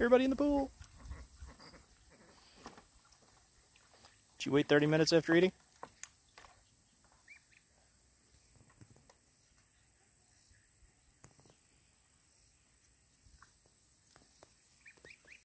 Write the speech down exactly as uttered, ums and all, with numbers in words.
Everybody in the pool. Did you wait thirty minutes after eating?